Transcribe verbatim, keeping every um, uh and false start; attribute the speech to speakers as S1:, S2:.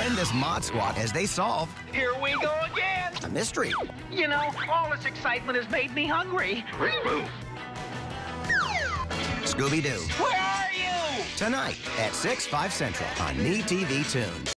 S1: Join this mod squad as they solve
S2: Here we go again.
S1: a mystery.
S2: You know, all this excitement has made me hungry.
S1: Scooby-Doo.
S2: Where are you?
S1: Tonight at six, five Central on MeTV Toons.